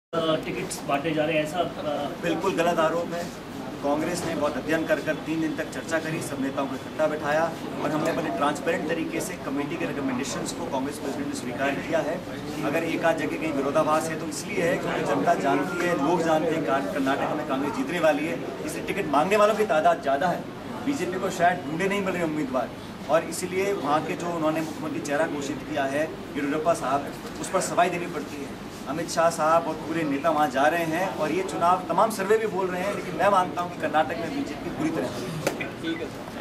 Tickets बांटे जा रहे हैं, ऐसा बिल्कुल गलत आरोप है। कांग्रेस ने बहुत अध्ययन कर 3 दिन तक चर्चा करी, सब नेताओं को इकट्ठा बैठाया और हमने बड़े ट्रांसपेरेंट तरीके से कमेटी के रिकमेंडेशंस को कांग्रेस प्रेसिडेंट ने स्वीकार किया है। अगर एक आध जगह कहीं विरोधाभास है तो इसलिए है क्योंकि जनता जानती है, लोग जानते हैं कि कर्नाटक में कांग्रेस जीतने वाली है, इसलिए टिकट मांगने वालों की तादाद ज़्यादा है। बीजेपी को शायद ढूंढे नहीं मिल रहे उम्मीदवार और इसलिए वहाँ के जो उन्होंने मुख्यमंत्री चेहरा घोषित किया है येडियुरप्पा साहब, उस पर सफाई देनी पड़ती है। अमित शाह साहब और पूरे नेता वहाँ जा रहे हैं और ये चुनाव तमाम सर्वे भी बोल रहे हैं, लेकिन मैं मानता हूँ कि कर्नाटक में बीजेपी पूरी तरह। ठीक है सर।